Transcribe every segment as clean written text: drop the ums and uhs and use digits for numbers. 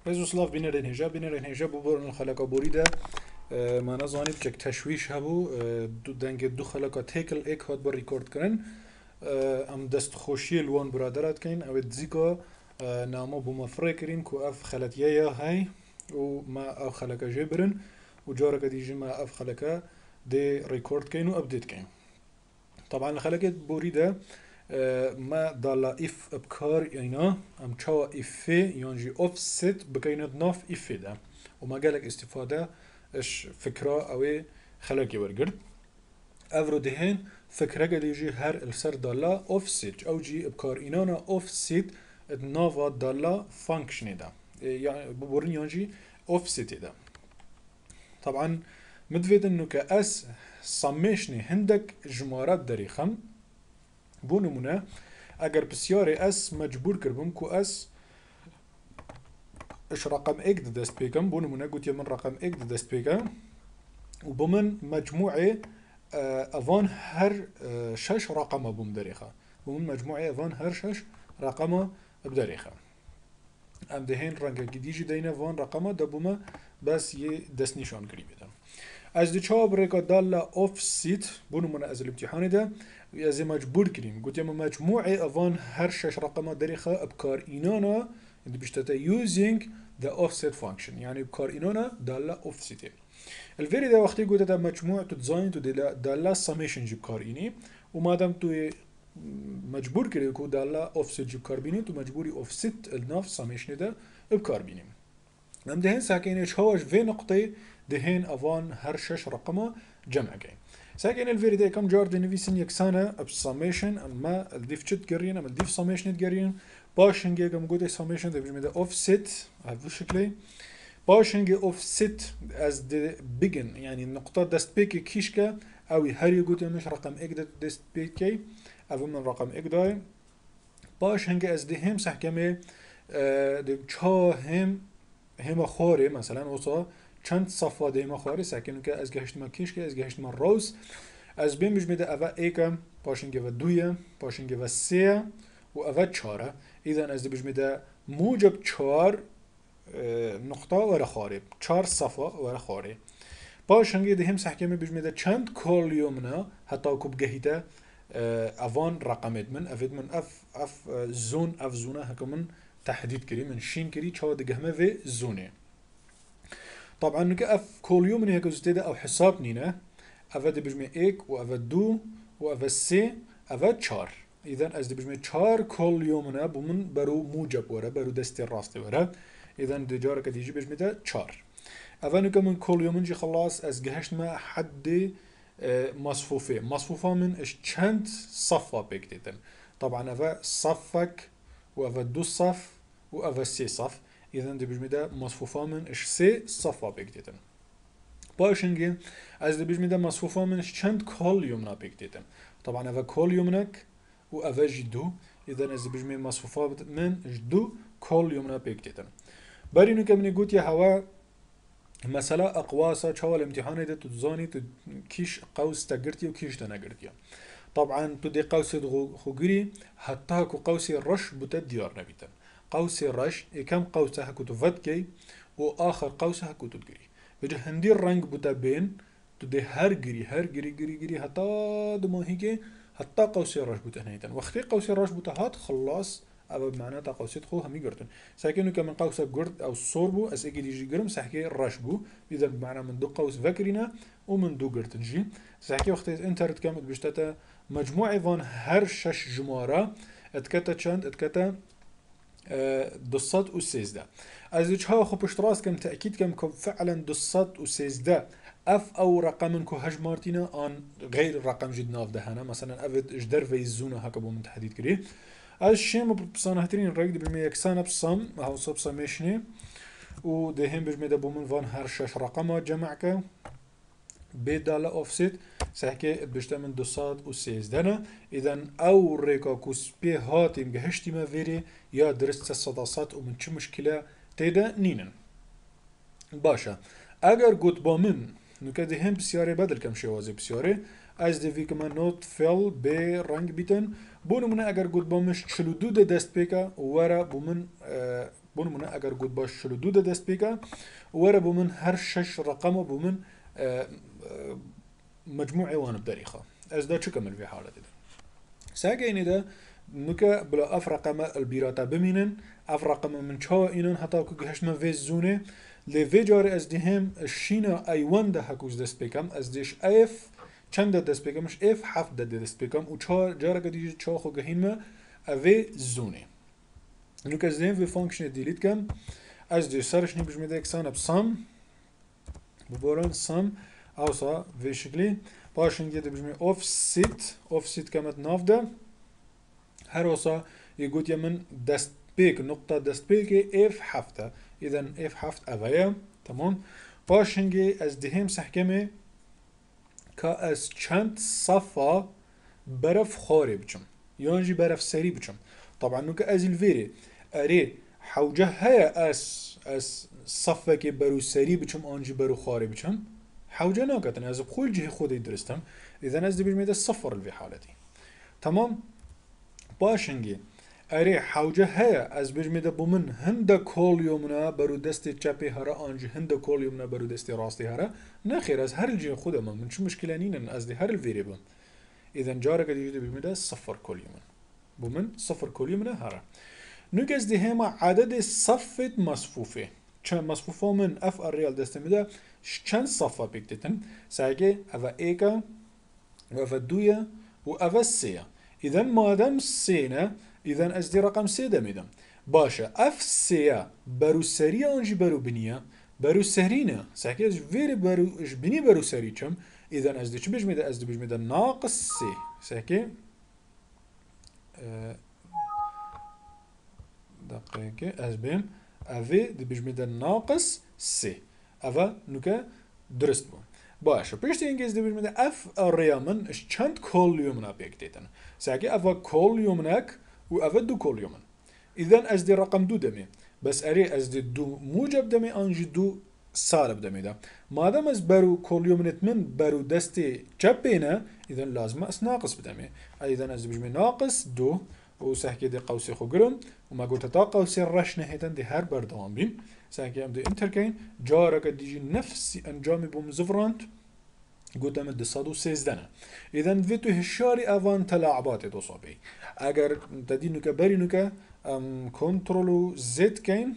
بزو سلاف بینرین هجا بو برن الخلقة بوريدا ما نزاني بچك تشويش هبو دو دنگ دو خلقة تيكل ايك هات بر ريكورد کرن ام دست خوشی الوان برادرات کن او تزيكا نامو بمفرق کرين كو اف خلقيا هاي وما اف خلقة جبرن وجارك ديجي ما اف خلقة دي ريكورد كين وابديت كين. طبعا الخلقة بوريدا ما دالا اف ابكار ينا ام تشاو افي ينجي اوفست بكينات ناف افي ده وما قالك استفادة اش فكرة اوي خلقي ورقرد افرو دهين فكرة قد يجي هر السر دالا اوفست او جي ابكار انانا اوفست نافا دالا فانكشن ده يعني بورن ينجي اوفست ده. طبعا مدفيد انه كاس سميشني هندك جمارات داري خم بو نمونه اگر بسیاری اس مجبور کربم کو اس اش رقم اك دست بيكم بو نمونه قلت من رقم اك دست بيكم وبمن مجموعة افان هر شش رقم بوم دريخة بمن مجموعة افان هر شش رقم بدريخة ام دهين رنگ جديجي دينا فان رقم دبوما بس يه دست نشان قريب ده از دي چاب ريكا دالا اوف سيت بونو من از الامتحان ده از مجبور كريم قلت يما مجموعة افان هر شش رقم دريخة ابكار انانا اللي بيشتتا using the offset function يعني بكار انانا دالا offset الفيري ده وقتي قلت ده مجموعة تدزاين تو دالا summation جيب كار اني وما دام تو مجبور كريم كو دالا offset جيب كار بيني تو مجبوري offset الناف summation ده بكار بيني ام دهين ساكين ايش هوش في نقطة دهين افان هر شش رقمه جمع كاين ساكن الفيري دي كم جار دي نفيسن يكسانا بساميشن اما الديف تشت قرين اما الديف ساميشن تقرين باشنجي كم قد ساميشن ده بجمع ده اوفست هذا شكلي باشنجي اوفست از دي بيجن يعني النقطة دست بيكي كيشكا او هر يقول مش رقم اك دست بيكي او من رقم اك داي باشنجي از دي هم سحكمي دي چه هم خوري مثلا وصا چند صفا دیما خواهی ساکنو که از گهشت ما کیش که از گهشت ما روز از بین بجمیده اوه ایکم پاشنگه و دویه پاشنگه و سه و اوه چاره ایدن از دی بجمیده موجب چار نقطه ورا خاري چار صفا ورا خاري پاشنگه دی هم سحکمه بجمیده چند کل یومنا حتی کب گهیده اوان رقمت من افید من اف زون اف زونه هکمن تحديد كري من شين كري تشاو دقهمه في زونه طبعا نك اف كل يوم هيك زتدا او حساب نينا افاد بجمع ايك وافاد دو وافاد سي افاد چار اذا از بجمع چار كل يومنا بمن برو موجب ورا برو دستي راست ورا اذا دجار كديجي بجمع ده چار افانك من كل يوم نجي خلاص از جهشت ما حد مصفوفة من اش چند صفة بكتتن طبعا افا صفك وافا دو صف وافا سي صف اذا دي بجمع مصفوفة من اش سي صفة بكتتن باشنجي از دي بجمع مصفوفة من اش چند كل يومنا بكتتن طبعا افا كل يومنك وافا جدو اذا از دي بجمع مصفوفة من اش دو كل يومنا بكتتن برينو كمني قوت يا هوا مثلا اقواسا شو الامتحان ده تزاني كيش قوس تقرتي وكيش تنقرتي طبعا تدي قوس خوغري حتى كو قوس الرش بتا ديار نبيتا قوس الرش كم قوسها كو تفدكي واخر قوسها كو تدقري بجا هندي الرنگ بتا بين تدي هر جري حتى دمو هيك حتى قوس الرش بتا نيتا وقت قوس الرش بتا هات خلاص أبا معناتها قوسيت خو همي قرتن ساكنو كمن قوسة قرد أو الصوربو أس إيجي ديجي قرم سحكي الرشبو إذا بمعنى من دو قوس فكرنا ومن دو قرتن جي سحكي وقت انترت كامت بشتاتا مجموعة فان هر شش جمارة اتكتا چند اتكتا دصات وسيزدا از ها خو پشتراس كم تأكيد كم فعلا دصات وسيزدا اف او رقم كو هجمارتينا ان غير رقم جد ناف دهنا مثلا افد اجدر في الزونة هكا من تحديد كريه از شیم بسان هترین رگ دی بمی یکسان بسام هاو صب سامشنی و دهیم بجمی ده بومن وان هر شش رقم جمع که بدال اوفست سحكي بشتا من 213 اذا او ريكا كوس بي هاتم جهشتي ما فيري يا درست الصداسات ومن شو مشكلة تيدا نينن باشا اگر قد بامن نكده هم بسياري بدل كم شوازي بسياري از دوی که من نوت فیل به رنگ بیتن بونمونه اگر گود بامش 42 دست پیکا وره بومن بونمونه اگر گود باش 42 دست پیکا وره بومن هر 6 رقم بومن مجموعه وان بدريخه از دا چكمل في حالة ده ساقا يعني ده نوكا بلا اف رقم البيراتا بمينن اف رقم من چا اینن حتی که هشت من ویز زونه لفي جاري از دهم الشينا ايوان ده هكوز دست بكم از ديش اف چند دست بكمش اف حفت دست بكم و چا جارا قديش چا خو گهين ما اوه زونه نوكا از دهم في فانكشن ديليت كم از ديش سرش نبج ميدا اكسان بسام ببوران سام اوصا في شكلي باشن جيد بجمي offset كمت نافده هر اوصا يقول يمن دست بيك نقطة دست بيك اف حفته اذا اف حفت اويا تمام باشنجي از دهم سحكمه كا از چند صفة برف خاري بچم يانجي برف سري بچم طبعا نوكا از الفيري اري حوجه هيا از صفة كي برو سري بچم انجي برو خاري بچم حوجه ناكتن از بخول جهه خودي درستم اذا از دي بجميد الصفر في حالتي تمام باشنجي اره حوجه هيا از بجميد بومن هنده كل يومنا برو دست چپي هره انجي هنده كل يومنا برو دست راستي هره نخير از هر الجهه خودم من شو مشكلة نينن از دي هر الفيريبل اذا جارك دي بجميد صفر كل يومن بومن صفر كل يومنا هره نوكس دي هما عدد صفة مصفوفه چند مصفوفه من اف الريال دست میده چند صفه بکتتن ساگه اوه ایکا و اوه دویا و اوه سیا اذا مادم سینه اذا از دی رقم سه دمیدم باشه اف سیا برو سری آنجی برو بنیه برو سرینه ساگه از ویر برو اش بنی برو سری چم اذا از دی چه بجمیده از دی بجمیده ناقص سه ساگه دقیقه از بیم اوه دی بجمیده ناقص سه اوه نوکه درست بون باشه پشت اینگه دی بجمیده اف ریامن اش چند کل یومنا بیکتیتن ساگه اوه کل یومنک و اوه دو کل یومن اذا از دی رقم دو دمی بس اری از دی دو موجب دمی انجی دو سالب دمی ده مادام از برو کل یومنت من برو دستی چپینه اذا لازم اس ناقص بدمی اذا از دی بجمیده ناقص دو و سحكي دي قوسي خو قرن وما قلت تا قوسي الرش نهيتن دي هر بردوان بين سحكي ام دي انتر كين جارك ديجي نفس انجامي بوم زفرانت قلت ام دي صادو سيزدنا اذا فيتو هشاري اوان تلاعبات دو صابي اگر تدي نوكا بري نوكا كنترولو زد كين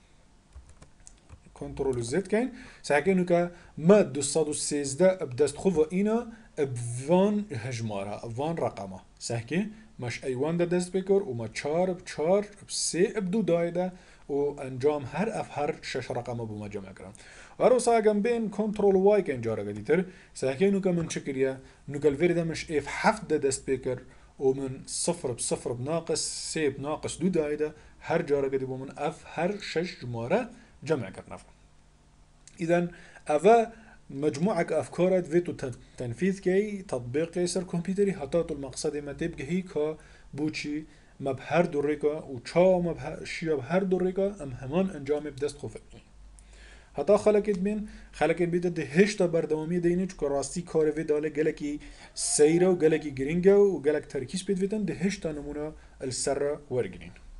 كنترول زد كين سحكي نوكا ما دو صادو سيزدا بدست خوفا اينا بفان هجمارها بفان رقمه سحكي مش ایوان ده دست بکر و ما چار بچار بسه ابدو دایده و انجام هر اف هر شش رقمه بو ما جمع کرن ارو ساگم بین کنترول وای که انجا رگه دیتر ساکی نوکا من چکریه نوکا الویرده مش اف هفت ده دست بکر و من صفر بصفر بناقص سه بناقص دو دایده هر جا رگه دی بو من اف هر شش جماره جمع کرن اذا افا مجموعة أفكارات فيتو تنفيذ كي تطبيق يسر كمبيوتري حتى المقصد ما تبقى هي كا بوشي ما بهر دوريكا و چا ما بشيا بهر دوريكا ام همان انجام بدست خوفت حتى خلقت بيدا ده هشتا بردوامي ديني چو راستی کار في داله گلکی سيرا و گلکی گرینگا و گلک ترکیز بيد ويتن ده هشتا نمونا السر ورگرين